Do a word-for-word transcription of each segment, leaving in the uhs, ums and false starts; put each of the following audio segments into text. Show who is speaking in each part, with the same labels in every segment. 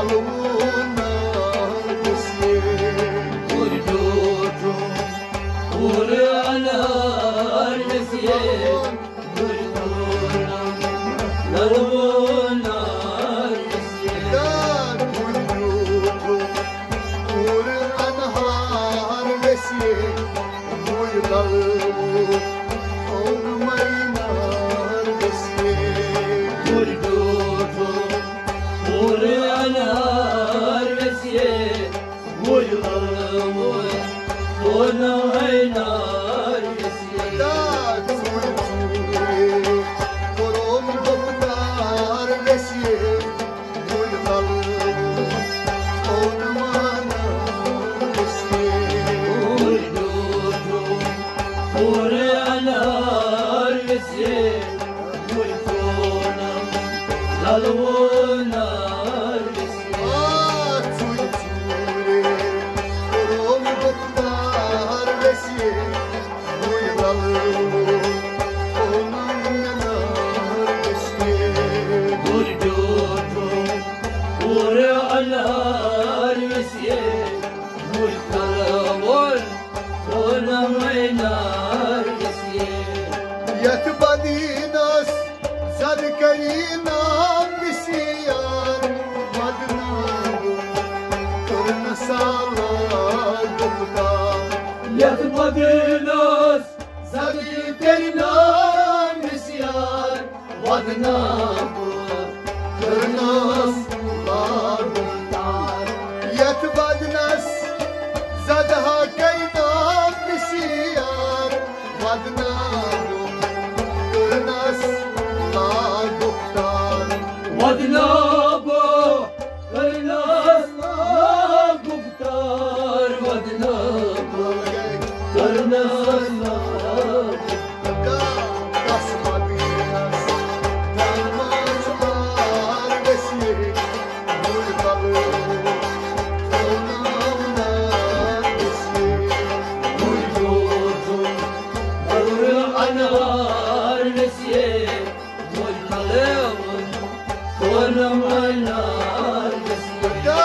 Speaker 1: laluna desye
Speaker 2: Urdudu Uranlar desye Urduna laluna desye
Speaker 1: dar uyudu Uranhar desye uylalı olmaynar desye
Speaker 2: Urdudu Uranlar desye Uylalı olmaynar desye
Speaker 1: dar uyudu Korom doktar desye uylalı olmaynar desye
Speaker 2: Urdudu Uranlar desye Uylalı lalvunar desye Urdudu Uranlar desye Uylalı olmaynar desye
Speaker 1: Yatbadinas sadkarina bisiyan madnabu kurna sala gupta
Speaker 2: Yatmadinas zadikerinan misyan vadnabu
Speaker 1: kurnas la gupta Yatbadinas zadha karina bisiyan madnabu kurnas la gupta
Speaker 2: Vadnabu Karnas la guptar Vadnabu Karnas la Urdudu Uranlar desye Uylalı olmaynar desye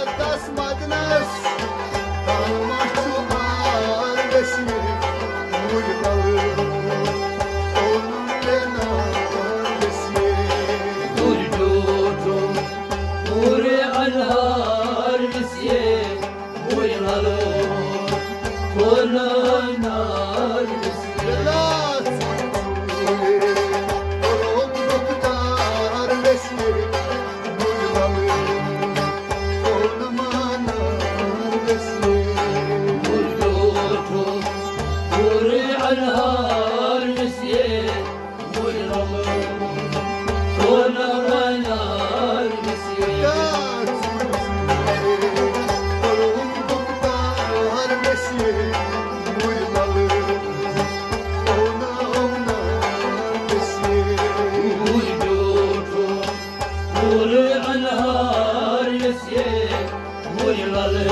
Speaker 2: Urdudu Uranlar desye Uylalı olmaynar desye Urdudu Uranlar desye Uylalı olmaynar desye Urdudu Uranlar desye Uylalı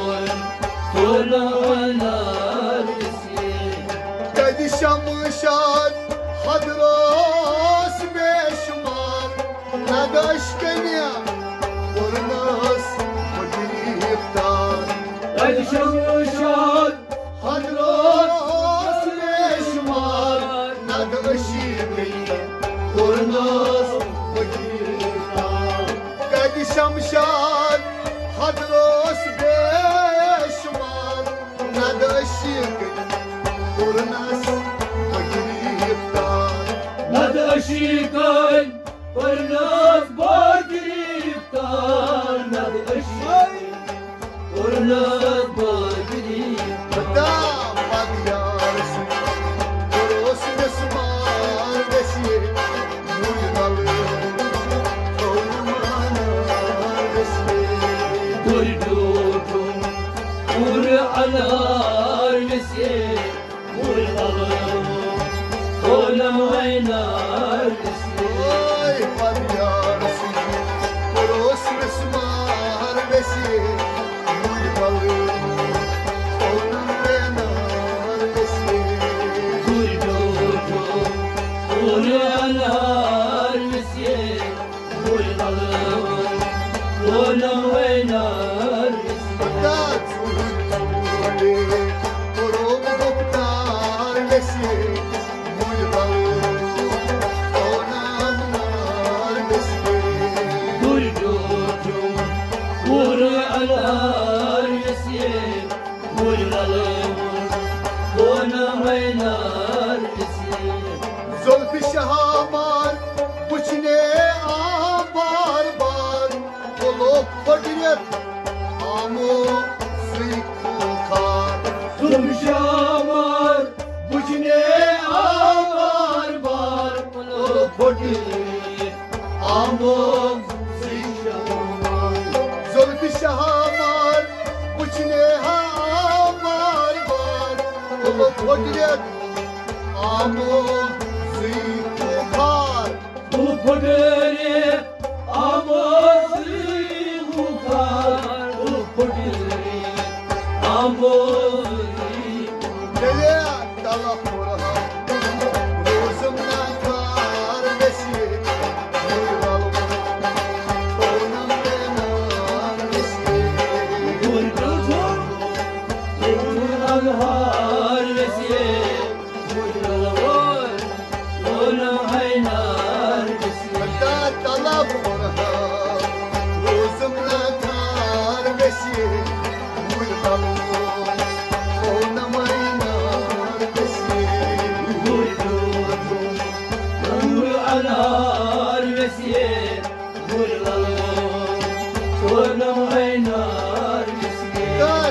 Speaker 2: olmaynar desye
Speaker 1: Kadişamışan hadros beşman Nadaşkenya Ornas Magiftar
Speaker 2: Kadişamışan
Speaker 1: hadros beşman Nadaşkenya Ornas Magiftar Kadişamışan hadros beşman Nadaşkenya Ornas Magiftar
Speaker 2: Nadashikan Ornas Bagiriftar Nadashikan Ornas Bagiriftar
Speaker 1: Dam Badiyarsi Koros Nesman Vesye Muynalı Olmana Vesye
Speaker 2: Urdudu Uranlar desye Uylalı olmaynar desye
Speaker 1: Oy Badiyarsi Koros Nesman Vesye Muynalı Olmana Vesye
Speaker 2: Urdudu Uranlar desye Uylalı olmaynar anar vesiye Murlalım Donam aynar vesiye
Speaker 1: Zülfü şahamar Buçine ambar bar Olup fadiret Amu zikukar
Speaker 2: Zulmüşamar Bucine amar bar Olup fadiret Amu zikukar
Speaker 1: Zülfü şahamar Buçine ambar bar Olup fadiret Amu zikukar
Speaker 2: Olup fadiret Amu zikukar Olup fadiret Amu
Speaker 1: Dele dala furaha Rozumdan kar vesi Murlalım Onam benar vesi
Speaker 2: Murlalım Anhar vesiye Murlalım Donam aynar vesiye
Speaker 1: Hatta dala furaha Rozumdan kar vesi Murlalım Onam aynar vesi
Speaker 2: Murlalım Anhar vesiye Murlalım Donam aynar vesiye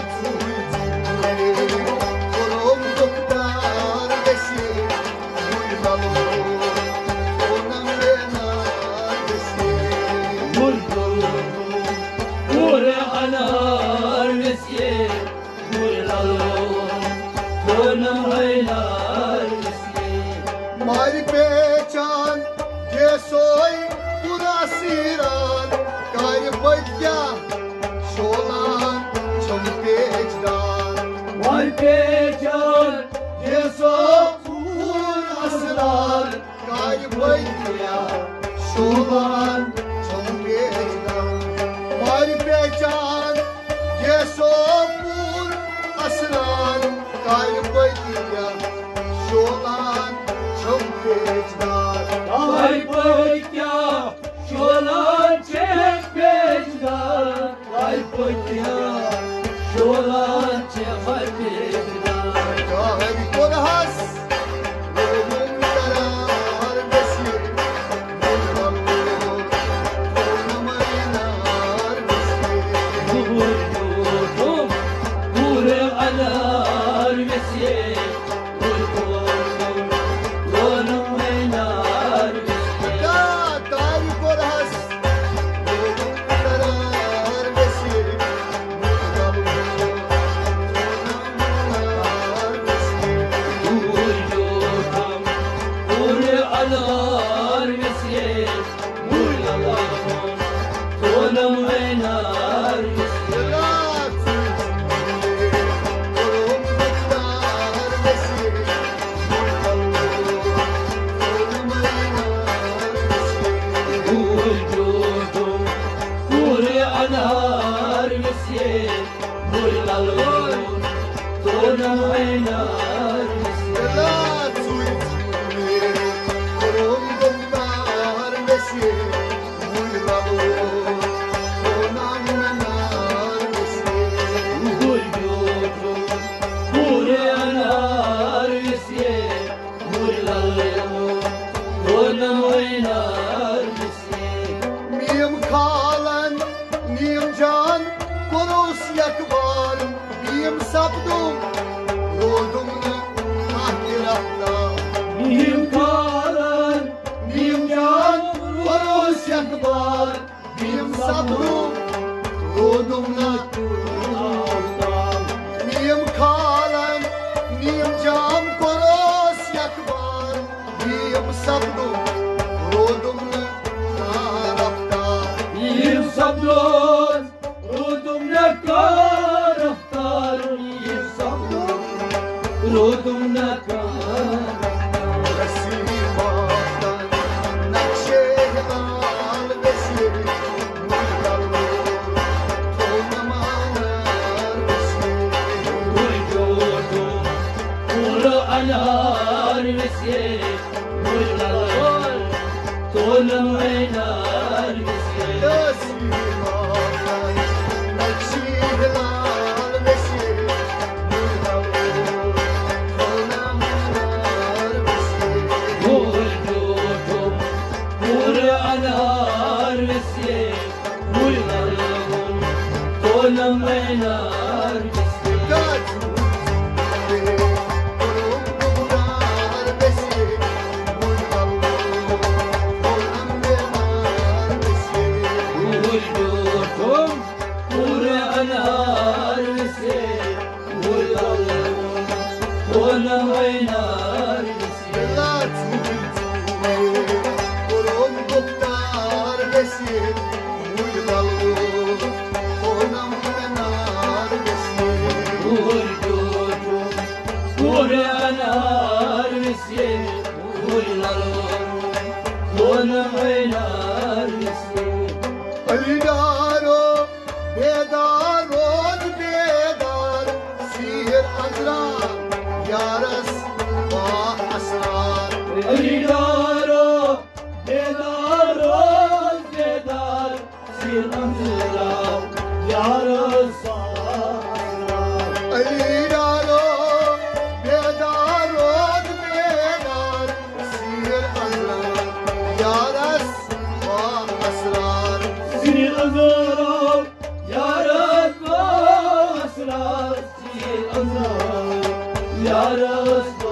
Speaker 1: Korom doktar vesi Murlalım Onam benar vesi
Speaker 2: Murlalım Anhar vesiye Murlalım Donam aynar vesiye
Speaker 1: Marifecan Gesoy Burasiran Gaybetya Şolan Çömpekdan
Speaker 2: Marpecan Yeso
Speaker 1: Burasiran Gaybetya Şolan Çömpekdan Marifecan Gesoy Burasiran Gaybetya Şolan Çömpekdan
Speaker 2: Ay pıtya Şolan çekmecdan Ay pıtya Şolan çekmecdan
Speaker 1: Kahri korhas Ölüm karar besi Murlalım Onam aynar besi
Speaker 2: Vurdum Vure anar vesiye Vurdum Donum aynar vesiye
Speaker 1: Da kahri korhas Ölüm karar besi Murlalım Onam aynar besi
Speaker 2: Vurdum Vure anar vesiye Vurdum Donum aynar vesiye Vurdum Vure anar vesiye Vurdum Donum aynar vesiye Vurdum Vure anar vesiye Vurdum Donum aynar vesiye
Speaker 1: Miyim kalan, miyim can, koros yakbar, miyim sabdum, rodumlu tahtirafta.
Speaker 2: Miyim kalan
Speaker 1: Miyim can, koros yakbar, miyim sabdum, rodumlu tahtirafta. Miyim kalan, miyim can, koros yakbar, miyim sabdum, rodumlu tahtirafta.
Speaker 2: Miyim sabdon Rudum ne karaftar Miyim sabdon Rudum ne karaftar
Speaker 1: Rasimadan nakşehal vesiri Murlalım Onamalar vesiri
Speaker 2: Vurdum Vure anar vesiye Vurdum Donum aynar vesiye
Speaker 1: Rasimadan nakşehal
Speaker 2: Konam aynar
Speaker 1: Alidaro, bedar, rod bedar, sihir azrar, yaras va asrar.
Speaker 2: Alidaro, bedar, rod bedar, sihir azrar, yaras va asrar.
Speaker 1: Alidaro, bedar, rod bedar, sihir azrar, yaras va asrar.
Speaker 2: Sihir azrar, yaras va asrar, sihir azrar, yaras va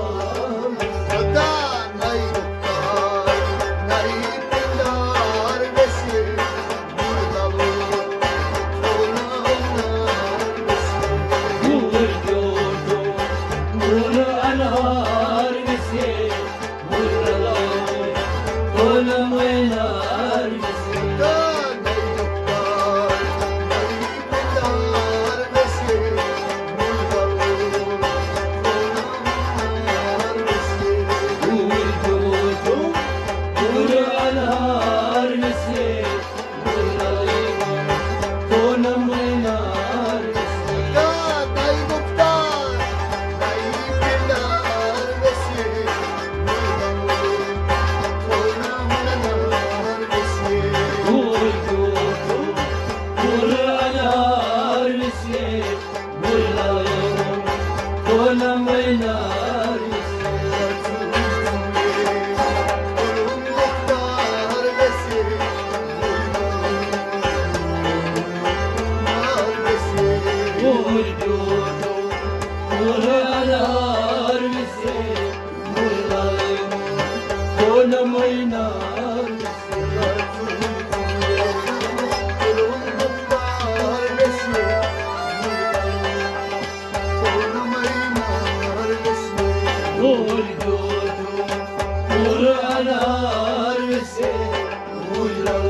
Speaker 2: Qur'an